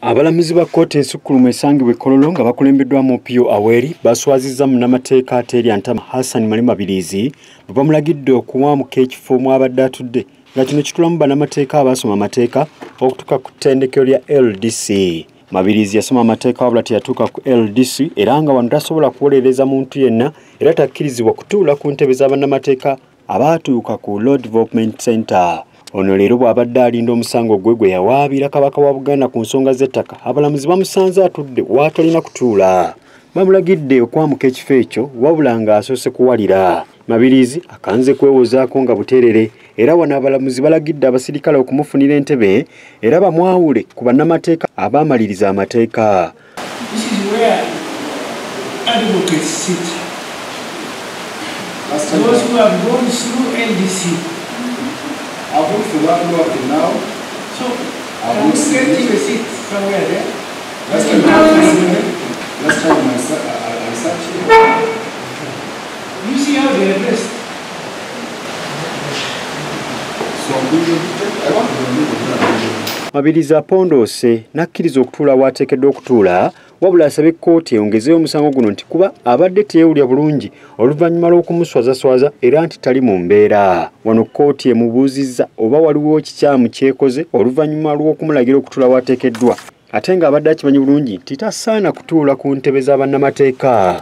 Abalamuzi ba kkooti ensukkulumu esangibwa e Kololo nga bakulembeddwamu Opiyo Aweri baswazizza munnamateeka Ateria Ntama Hassan Mabirizi bwe bamulagidde okuwaamuka ekifo mw'abadde atudde nga kino kitulamu bannamateeka abaasoma amateeka okutuuka ku ttendekero lya LDC. Mabirizi yasoma amateeka wabula teyatuuka ku LDC era nga wano tasobola kuwolereza muntu yenna era takkirizibwa kutuula ku ntebe z'abannamateeka abaatuuka ku Law Development Center. Ono leero bw'abadde alinda omusango gwe yawaabira Kabaka wa Buganda ku nsonga z'ettaka, abalamuzi bamusanze atudde w'atalina kutuula. Bamulagidde okwamuka ekifo ekyo wabula ng'asoose kuwalira. Mabirizi akanze kwewozaako nga buteerere era wano abalamuzi balagidde abasirikale okumufunira entebe era bamwawule ku bannamateeka abaamaliriza amateeka. This is where advocates sit. Those who have gone through LDC. I've worked for that law now. So, I'm getting a seat somewhere there. Last time I sat here. You see how they are dressed? So I'm going to I want to know. Mabirizi apondoose n'akkiriza okutuula w'ateekeddwa okutuula wabula asaba kkooti eyongezeeyo omusango guno nti kuba abadde teyeewulya bulungi oluvannyuma lw'okumuswazaswaza era nti tali mu mbeera. Wano kkooti emubuuzizza oba waliwo kikyamu kyekoze oluvannyuma lw'okumulagira okutuula w'ateekeddwa ate ng'abadde akimanyi bulungi nti tasaana kutuula ku ntebe z'abannamateeka.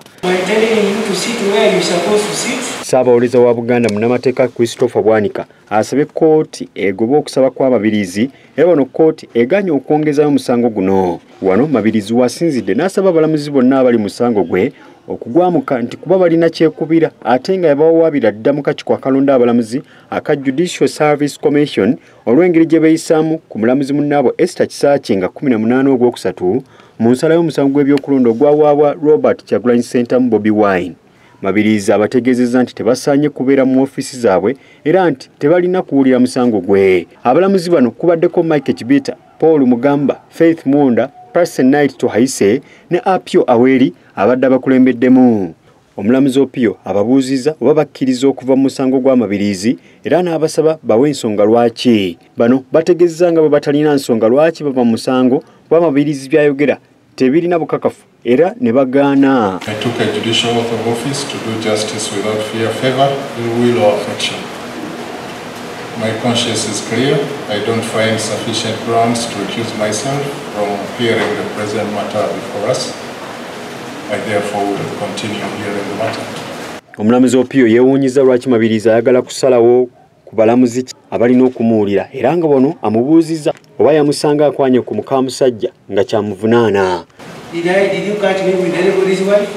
Ssaabawolereza wa Buganda munnamateeka Christopher Bwanika asabye kkooti egobe okusaba kwa Mabirizi era wano kkooti eganye okwongezayo omusango guno. Wano Mabirizi wasinzidde n'asaba abalamuzi bonna abali mu musango gwe okugwamuka nti kuba balina kyekubira ate nga yabawaabira dda mu kakiiko akalonda abalamuzi aka Judicial Service Commission olw'engeri gye beeyisaamu ku mulamuzi munnaabwe Esther Kisaaki nga 18 Ogwokusatu mu nsala y'omusango gw'ebyokulonda ogwawaabwa Robert Kyagulanyi Center mu Bobi Wine. Mabirizi abategeezezza nti tebasaanye kubeera mu ofiisi zaabwe era nti tebalina kuwulira musango gwe. Abalamuzi bano kubaddeko Mike Kibita, Paul Mugamba, Faith Mwonda, Person Night Tohaise ne Apio Aweri abadde abakulembeddemu. Omulamuzi Opiyo ababuuzizza oba bakkiriza okuva mu musango gwa Mabirizi era n'abasaba bawe ensonga lwaki. Bano bategeezza nga bwe batalina nsonga lwaki bava mu musango kuba Mabirizi byayogera tebirina bukakafu era ne bagaana. I took a judicial oath of office to do justice without fear, favor, ill will or affection. My conscience is clear. I don't find sufficient grounds to accuse myself from hearing the present matter before us. I therefore will continue hearing the matter. Omulamuzi Opiyo yeewuunyiza lwaki Mabirizi ayagala kusalawo ku balamuzi abalina okumuwulira era nga wano amubuuzizza oba yamusanga akwanye ku muka musajja nga kyamuvunaana. Did you catch me with anybody's wife?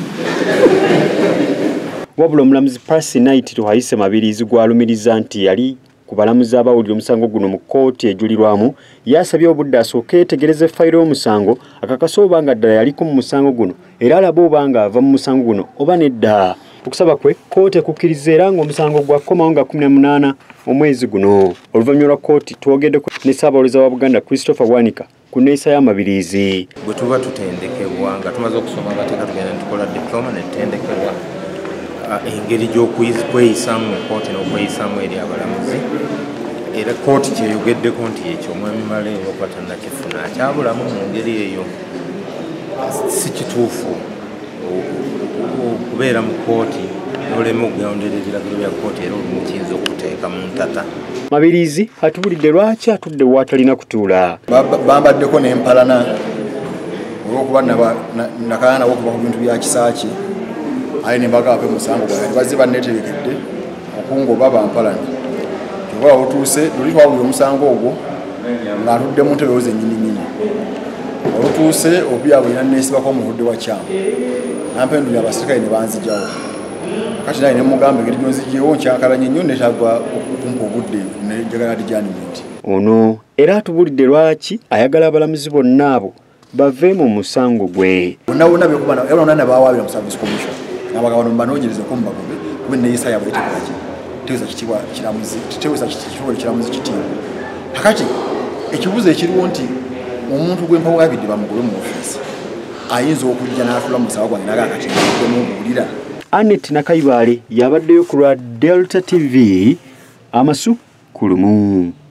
Wabula omulamuzi Person Night Tohaise Mabirizi gwalumiriza nti yali ku balamuzi abawulira omusango guno mu kkooti ejulirwamu yasabye obudde asooke yeetegereze fayiro y'omusango akakasa oba nga ddala yaliko mu musango guno era alabe oba nga ava mu musango guno oba nedda. Okusaba kwe kkooti ekukkiriza era ng'omusango gwakomawo nga 18 omwezi guno. Oluvannyuma lwa kkooti twogeddeko ne ssaabawolereza wa Buganda Christopher Bwanika ku nneeyisa ya Mabirizi. Bwe tuba tutendekebwa nga tumaze okusoma amateeka tugenda tukola diploma ne tutendekebwa engeri gy'okweyisaamu mu kkooti n'okweyisaamu eri abalamuzi era kkooti kyeyogeddeko nti ekyo omwami Male okuba tannakifuna akyabulamu mu ngeri eyo si kituufu okubeera mu kkooti n'olema okugondera ebiragiro bya kkooti era olumu kiyinza okuteeka mu ntata. Mabirizi atubulidde lwaki atudde w'atalina kutuula. Bambaddeko n'empalana olw'okuba nakala nabo okuva ku bintu bya Kisaaki ali ne mbagaape musango gwange bazze banneetegekedde okungoba bampalana. Kyova otuuse luli twawulira omusango ogwo ng'atudde mu ntebe ze nnyininyini. Olutuuse Opiyo alina neesibako omuludde wa kyama nampendulira abasirikale ne banzijawo. Kati naye ne mugamba engeri gyonzijeewo nkyakalanye nnyo netagwa okumpa obudde nejagala adjournment. Ono era atubulidde lwaki ayagala abalamuzi bonna abo bave mu musango gwe. Bonna byekuba era bonna bawaabira mu Service Commission n'abagabano banoonyereze ko mubagobe kuba enneeyisa yaabwe tekolaki teweesa kitibwa kiramuzi teweesa kitibwa kiramuzi kitiibwa. Kakati ekibuuzo ekiriwo nti omuntu gw'empawabidde bamugobe mu ofiisi ayinza okujja n'atula mu musawo gwange naga kati mubuulira. Annette Nakaibale yabaddeyo ku lwa Delta TV amasu kulumu.